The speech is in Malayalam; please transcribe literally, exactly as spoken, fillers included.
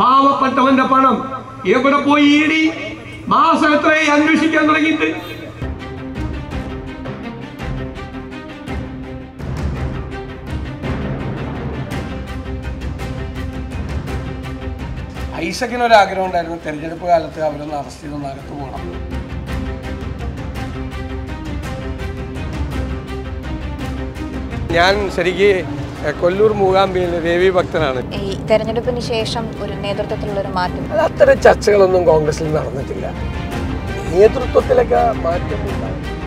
പാവപ്പെട്ടവന്റെ പണം എവിടെ പോയി? ഇടി മാസം എത്രയായി അന്വേഷിക്കാൻ തുടങ്ങിയിട്ട്? ഐസക്കിനൊരാഗ്രഹം ഉണ്ടായിരുന്നു, തെരഞ്ഞെടുപ്പ് കാലത്ത് അവരൊന്ന് അറസ്റ്റ് ചെയ്തൊന്ന് അകത്ത് പോകണം. ഞാൻ ശരിക്കും കൊല്ലൂർ മൂകാംബിയിലെ ദേവി ഭക്തനാണ്. ഈ തെരഞ്ഞെടുപ്പിന് ശേഷം ഒരു നേതൃത്വത്തിലുള്ള ഒരു മാറ്റം, അത്തരം ചർച്ചകളൊന്നും കോൺഗ്രസിൽ നടന്നിട്ടില്ല. നേതൃത്വത്തിലൊക്കെ മാറ്റം ഉണ്ടാകും.